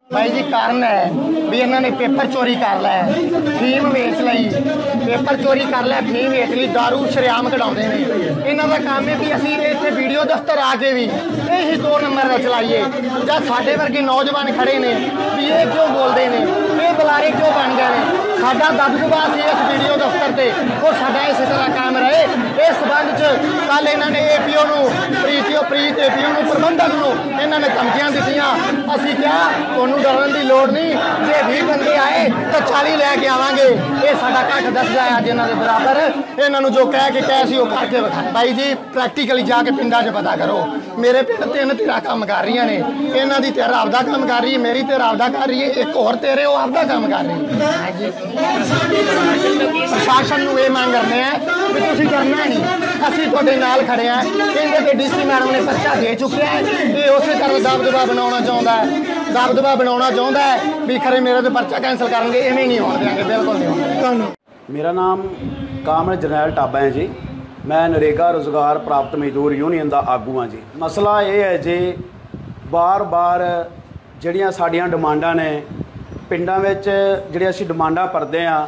भाई जी कारण है भी इन्होंने पेपर चोरी कर लिया, फीम वेच ली, पेपर चोरी कर लिया, फीम वेच ली, दारू शरेआम कढ़ाते हैं। इन्हों का काम है भी असी इतने वीडियो दफ्तर आके भी यही 2 नंबर का चलाइए, जब साढ़े वर्गे नौजवान खड़े ने भी ये क्यों बोलते हैं, ये बुलारे क्यों बन गए हैं। साडा दबदबा सी इस वीडियो दफ्तर से वो साडा इस तरह कायम रहे। इस संबंध च कल इन्होंने APO प्रीत APO प्रबंधक इन्होंने धमकियां दित्तियां। असीं क्या तुहानूं डरन की लोड़ नहीं, जे 20 बंदे आए तो 40 लैके आवांगे। ये साडा कट्ठ दसदा है अज इन्हां दे बराबर। इन्हां जो कह के कैसी वो करके विखाए। भाई जी प्रैक्टिकली जाके पिंडां 'च पता करो। मेरे पिंड 3 धिरां काम कर रही ने, इन्हां दी धिर आपदा काम कर रही है, मेरी धिर आपदा कर रही है, एक होर तेरे वो आपदा काम कर रही है। प्रशासन नूं ये मंग करने हैं भी तुसीं करना नहीं, असीं तुहाडे नाल खड़े हैं। कहंदे कि DC मैडम ने पर्चा दे चुके हैं, ये उसे तरह दबदबा बनाउणा चाहुंदा है, दबदबा बनाउणा चाहुंदा है भी खरे मेरे तो पर्चा कैंसल करेंगे, इवें नहीं होण देंगे, बिल्कुल नहीं होण देंगे। मेरा नाम कामल जरनैल टाबा है जी, मैं नरेगा रोज़गार प्राप्त मजदूर यूनियन का आगू हाँ जी। मसला ये है जी बार बार जिहड़ियां साडियां डिमांडां ने पिंडां विच जिहड़े असीं डिमांडां भरदे हाँ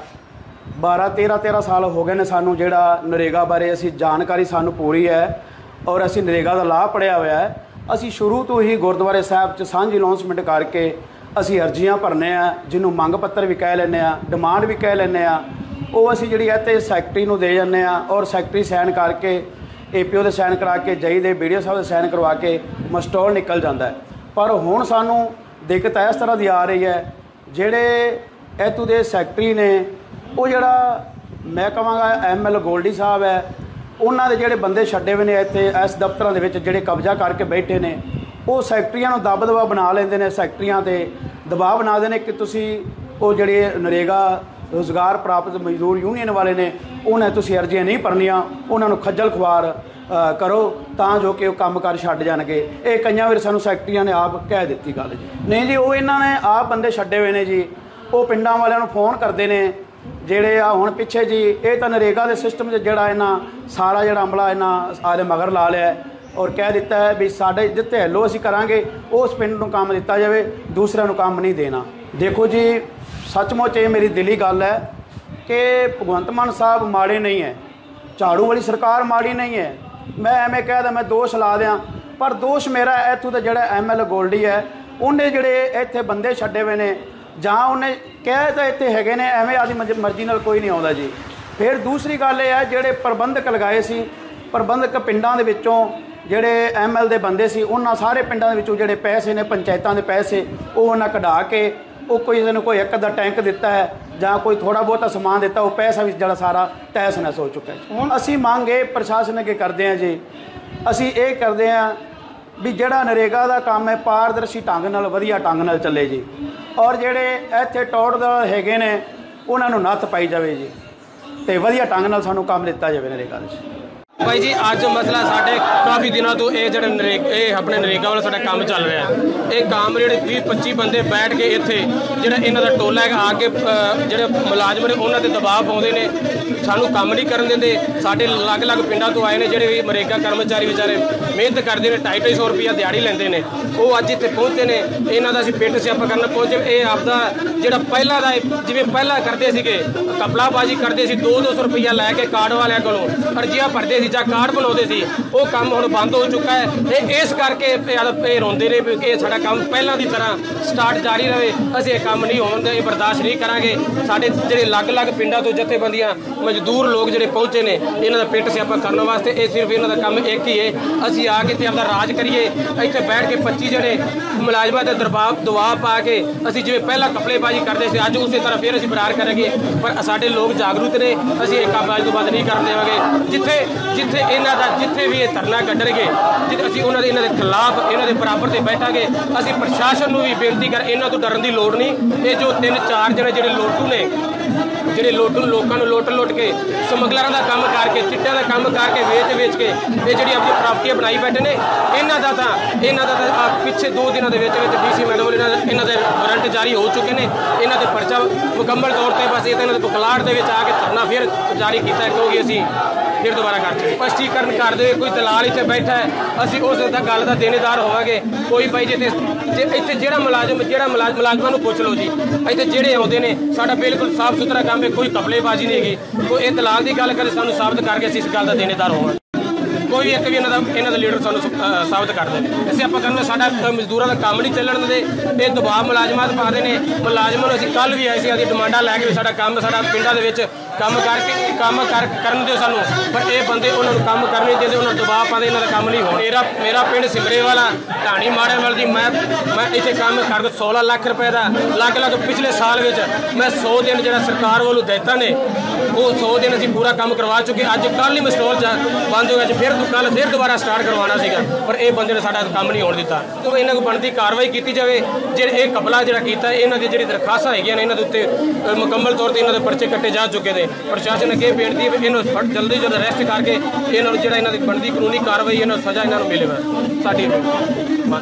12-13 साल हो गए ने सानूं जिहड़ा नरेगा बारे असीं जानकारी सानूं पूरी है और असीं नरेगा का लाभ पढ़िया होया है। असीं शुरू तो ही गुरुद्वारे साहब च सांझी अनाउंसमेंट करके असीं अर्जियां भरने आ, जिन्हों मंग पत्र भी कह लैंदे आ, डिमांड भी कह लैंदे आ, वो असीं जिहड़ी इत्थे सैकटरी नूं दे जाने आ और सैकटरी साइन करके APO दे साइन करा के जई दे BDO साहब दे साइन करवा के मस्टोल निकल जाता है। पर हुण सानूं दिक्कत इस तरह की आ रही है, जिहड़े इत्थों दे सैकटरी ने वो जिहड़ा मैं कहांगा ML गोल्डी साहब है, उन्हां दे जिहड़े बंदे छड्डे हुए ने इत्थे इस दफ्तरां दे विच जिहड़े कब्जा करके बैठे ने, वो सैकटरियां नूं दबदबा बना लैंदे ने, सैकटरियां ते दबाव बना देने कि तुसीं वो जिहड़े नरेगा रोज़गार प्राप्त मजदूर यूनियन वाले ने उन्हें तुसीं अर्जियां नहीं भरनियां, उन्होंने खज्जल खुआर करो तां जो कि काम कर छड्ड जाणगे। ये कई वार सानूं सैकटरियां ने आप कह दित्ती गल जी। नहीं जी वो इन्हां ने आप बंदे छड्डे हुए ने जी, वो पिंडां वालिआं नूं फोन करदे ने जिहड़े आ हुण पिछे जी ये तां नरेगा दे सिस्टम च जिहड़ा इन्हां सारा जिहड़ा अमला इन्हां आले मगर ला लिया और कह दिता है भी साडे जिथे हैलो असीं करांगे उस पिंड नूं काम दिता जाए, दूसरिਆਂ ਨੂੰ काम नहीं देना। देखो जी सचमुच ये मेरी दिली गल है कि भगवंत मान साहब माड़े नहीं है, झाड़ू वाली सरकार माड़ी नहीं है, मैं एवें कह मैं दोष ला दियाँ, पर दोष मेरा इत्थों का जिहड़ा ML गोल्डी है उन्हें जिहड़े इत्थे बंदे छड्डे हुए ने जां उन्हें कह तो इत्थे हैगे ने एवें आदि मर्जी नाल कोई नहीं आउंदा जी। फिर दूसरी गल ये है जिहड़े प्रबंधक लगाए सी, प्रबंधक पिंडां दे विच्चों जिहड़े ML दे बंदे सी उन्हां सारे पिंडां दे विच्चों जिहड़े पैसे ने पंचायतां दे पैसे वो उन्हां कढा के वो कोई एक अद्धा टैंक दिता है जां कोई थोड़ा बहुता समान दिता, वो पैसा भी जिहड़ा सारा तहस नहस हो चुका है। हुण असीं मंग ये प्रशासन अगे करदे हां जी, असीं ये करदे हां भी जिहड़ा नरेगा दा काम है पारदर्शी ढंग नाल वधिया ढंग नाल चले जी, और जिहड़े इत्थे टौड़दार हैगे ने उन्हां नूं नत्थ पाई जावे जी ते वधिया ढंग नाल सानूं काम दिता जावे नरेगा दे। भाई जी अज मसला साढ़े काफ़ी दिनों तो ये जो अपने नरेगा वाला साडा काम चल रहा है, ये काम जो 20-25 बंदे बैठ के इत्थे जो इन्हों का टोला है आके जो मुलाजम ने उन्होंने दबाव पाते हैं, सानू काम नहीं करन देंदे। साडे अलग अलग पिंडों तो आए हैं जोड़े भी नरेगा कर्मचारी बेचारे मेहनत करते हैं, 250-250 रुपया दिहाड़ी लेंदे ने, वो अज इत्थे पहुंचे ने, इन्हों का असीं पिट स्यापा करना पहुंचे। ये आपदा जो पहला जिवें पहला करते थे कपड़ाबाजी करते 200-200 रुपया लैके कार्ड वालियां कोलों अर्जियां भरते सी जां कार्ड बनाते सी, वो काम हुण बंद हो चुका है। इस करके रोंदे ने भी ये साडा काम पहलां दी तरह स्टार्ट जारी रहे, असीं काम नहीं होण दे बर्दाश्त नहीं करांगे। साडे जिहड़े अलग अलग पिंडां तो जथेबंदियां मजदूर लोग जिहड़े पहुंचे ने इन्हां दा पिट स्यापा करने वास्ते, ये सिर्फ इन्हां दा काम एक ही है, असीं आके ते आपदा राज करिए। इत्थे बैठ के 25 जिहड़े मुलाजमां ते दबाव पा के असीं जिवें पहला कपड़ेबाजी करते सी अज उस तरह फिर असीं बरार करांगे, पर साडे लोग जागरूक ने, असीं ये काम अज तो बाद नहीं करन देवांगे। जिथे जिथे इन्हां दा जिथे भी ये धरना कड्डणगे जिथे असीं उन्हां दे खिलाफ इन्हां दे बराबर ते बैठांगे। असीं प्रशासन नूं भी बेनती कर इन्हां तो डरन दी लोड़ नहीं। ये जो 3-4 जने जिहड़े लोटू ने ਜਿਹੜੇ ਲੋਕਾਂ ਨੂੰ ਲੁੱਟ ਕੇ ਸਮਗਲਰਾਂ ਦਾ ਕੰਮ ਕਰਕੇ ਚਿੱਟਿਆਂ ਦਾ ਕੰਮ ਕਰਕੇ ਵੇਚ ਕੇ ਇਹ ਜਿਹੜੀ ਆਪਣੀ ਪ੍ਰਾਪਰਟੀਆਂ ਬਣਾਈ ਬੈਠੇ ਨੇ, ਇਹਨਾਂ ਦਾ ਤਾਂ ਪਿੱਛੇ 2 ਦਿਨਾਂ ਦੇ ਵਿੱਚ DC ਮੈਡਮ ਇਹਨਾਂ ਦੇ ਵਾਰੰਟ ਜਾਰੀ ਹੋ ਚੁੱਕੇ ਨੇ, ਇਹਨਾਂ ਦੇ ਪਰਚਾ ਮੁਕੰਮਲ ਤੌਰ ਤੇ ਬਸ ਇਹ ਤਾਂ ਇਹਨਾਂ ਦੇ ਬੁਖਲਾੜ ਦੇ ਵਿੱਚ ਆ ਕੇ ਧਰਨਾ ਫਿਰ ਜਾਰੀ ਕੀਤਾ ਕਿਉਂਕਿ ਅਸੀਂ फिर दोबारा कर चुके स्पष्टीकरण कर दे कोई दलाल इतने बैठा है, असी उस गल का देनेदार होवांगे। कोई भाई जिते ਜੇ ਇੱਥੇ ਜਿਹੜਾ ਮੁਲਾਜ਼ਮਾਂ ਨੂੰ ਪੁੱਛ ਲਓ ਜੀ, ਇੱਥੇ ਜਿਹੜੇ ਆਉਂਦੇ ਨੇ ਸਾਡਾ ਬਿਲਕੁਲ ਸਾਫ਼ ਸੁਥਰਾ ਕੰਮ ਹੈ, ਕੋਈ ਕਪਲੇਬਾਜ਼ੀ ਨਹੀਂ ਹੈਗੀ। ਕੋਈ ਇਹ ਦਲਾਲ ਦੀ ਗੱਲ ਕਰੇ ਸਾਨੂੰ ਸਾਬਤ ਕਰਕੇ ਅਸੀਂ ਇਸ ਗੱਲ ਦਾ ਦੇਣੇਦਾਰ ਹੋਵਾਂਗੇ। ਕੋਈ ਇੱਕ ਵੀ ਇਹਨਾਂ ਦਾ ਲੀਡਰ ਸਾਨੂੰ ਸਾਬਤ ਕਰ ਦੇ। ਅਸੀਂ ਆਪਾਂ ਕਹਿੰਦੇ ਸਾਡਾ ਮਜ਼ਦੂਰਾਂ ਦਾ ਕੰਮ ਨਹੀਂ ਚੱਲਣ ਦਿੰਦੇ, ਇਹ ਦਬਾਅ ਮੁਲਾਜ਼ਮਾਂ ਤੇ ਪਾਉਂਦੇ ਨੇ। ਮੁਲਾਜ਼ਮਾਂ ਨੂੰ ਅਸੀਂ ਕੱਲ ਵੀ ਆਏ ਸੀ, ਅਸੀਂ ਡਿਮਾਂਡਾਂ ਲੈ ਕੇ ਵੀ ਸਾਡਾ ਪਿੰਡਾਂ ਦੇ ਵਿੱਚ ਕੰਮ ਕਰਨ ਦਿਓ ਸਾਨੂੰ, ਪਰ ਇਹ ਬੰਦੇ ਉਹਨਾਂ ਨੂੰ ਕੰਮ ਕਰਨ ਨਹੀਂ ਦਿੰਦੇ, ਉਹਨਾਂ ਨੂੰ ਦਬਾਅ ਪਾਉਂਦੇ, ਇਹਨਾਂ ਦਾ ਕੰਮ ਨਹੀਂ ਹੋਣਾ। ਮੇਰਾ ਪਿੰਡ ਸਿਮਰੇ ਵਾਲਾ ਢਾਣੀ ਮਾੜੇਵਾਲ ਦੀ ਮੈਂ ਇੱਥੇ ਕੰਮ ਕਰ 16 ਲੱਖ ਰੁਪਏ ਦਾ ਲੱਗ ਪਿਛਲੇ ਸਾਲ ਵਿੱਚ ਮੈਂ 100 ਦਿਨ ਜਿਹੜਾ ਸਰਕਾਰ ਵੱਲੋਂ ਦਿੱਤਾ ਨੇ ਉਹ 100 ਦਿਨ ਅਸੀਂ ਪੂਰਾ ਕੰਮ ਕਰਵਾ ਚੁੱਕੇ। ਅੱਜ ਕੱਲ੍ਹ ਹੀ ਮੈਂ ਸਟੋਰ ਬੰਦ ਹੋ ਗਿਆ, ਅੱਜ ਫਿਰ ਦੁਬਾਰਾ ਸਟਾਰਟ ਕਰਵਾਉਣਾ ਸੀਗਾ, ਪਰ ਇਹ ਬੰਦੇ ਨੇ ਸਾਡਾ ਕੰਮ ਨਹੀਂ ਹੋਣ ਦਿੱਤਾ। ਤਾਂ ਇਹਨਾਂ ਕੋਲ ਬਣਦੀ ਕਾਰਵਾਈ ਕੀਤੀ ਜਾਵੇ। ਜਿਹੜੇ ਇਹ ਕਪਲਾ ਜਿਹੜਾ ਕੀਤਾ, ਇਹਨਾਂ ਦੀ ਜਿਹੜੀ ਦਰਖਾਸਤਾਂ ਹੈਗੀਆਂ ਨੇ ਇਹਨਾਂ ਦੇ ਉੱਤੇ ਮੁਕੰਮਲ ਤੌਰ ਤੇ ਇਹਨਾਂ ਦੇ ਪਰਚੇ ਕੱਟੇ ਜਾ ਚੁੱਕੇ ਨੇ। ਪ੍ਰਸ਼ਾਸਨ ਅੱਗੇ ਬੇਨਤੀ ਹੈ ਇਹਨੂੰ ਜਲਦੀ ਅਰੈਸਟ ਕਰਕੇ ਇਹਨਾਂ ਨੂੰ ਜਿਹੜਾ ਇਹਨਾਂ ਦੀ ਬਣਦੀ ਕਾਨੂੰਨੀ ਕਾਰਵਾਈ ਇਹਨਾਂ ਨੂੰ ਸਜ਼ਾ ਇਹਨਾਂ ਨੂੰ ਮਿਲੇ ਸਾਡੀ